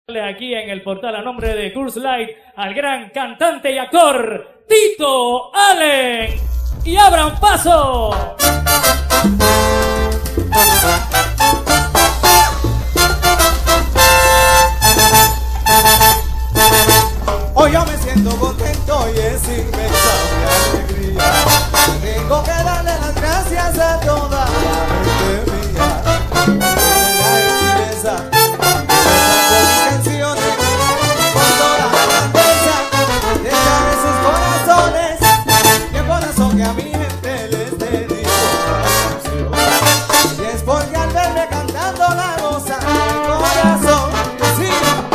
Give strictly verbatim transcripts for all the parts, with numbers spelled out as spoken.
Aquí en el portal a nombre de Curse Light al gran cantante y actor Tito Allen, y abran paso. Hoy yo me siento contento y es inmensa mi alegría. Tengo que darle las gracias a toda la gente mía. La gentileza, mis canciones, con toda la grandeza de echarle sus corazones. Y el corazón que a mi gente les dedico esta canción. Y es porque al verme cantando la goza el corazón. Sí.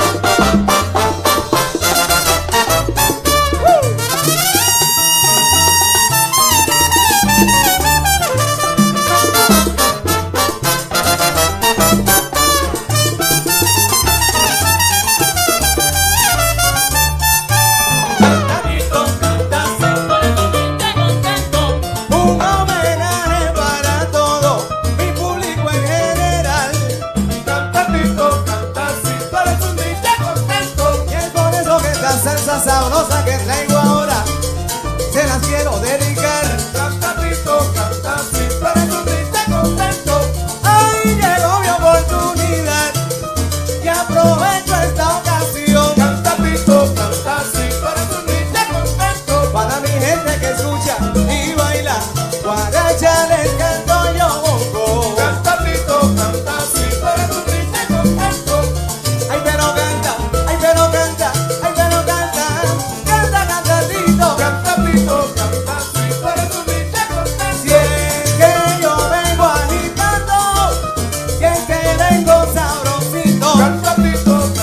Sabrosa que traigo ahora, se las quiero dedicar. Canta Tito, canta así, para tu triste contento. Ay, llegó mi oportunidad y aprovecho esta ocasión. Canta Tito, canta así, para tu triste contento. Para mi gente que escucha y baila, guaracha les canto yo bongo. Canta Tito, canta así, para tu triste contento. Ay, pero canta, ay, pero canta. Canta Tito,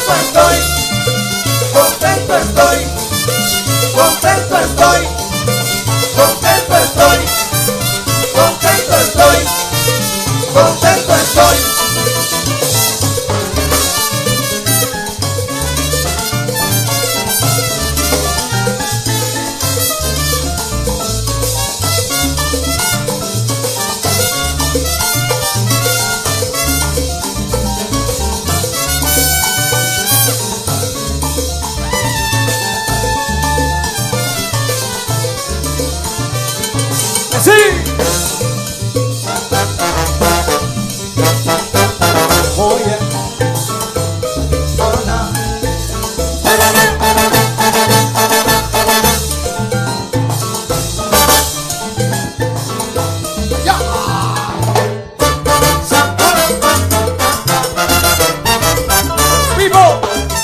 contento estoy, contento estoy, contento estoy, contento estoy, contento estoy, contento estoy. ¡Sí! Oye, hola. Ya. Vivo.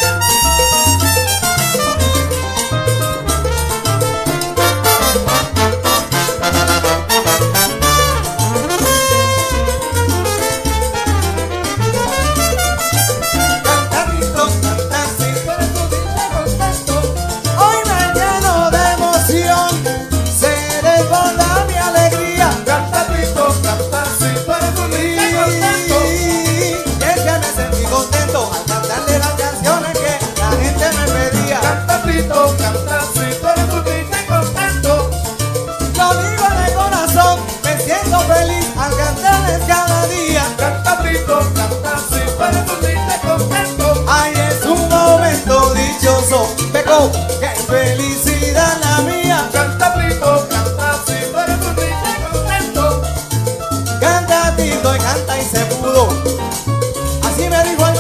¡Qué felicidad la mía! Canta Tito, canta si tú eres un niño contento. Canta Tito y canta y se pudo. Así me dijo el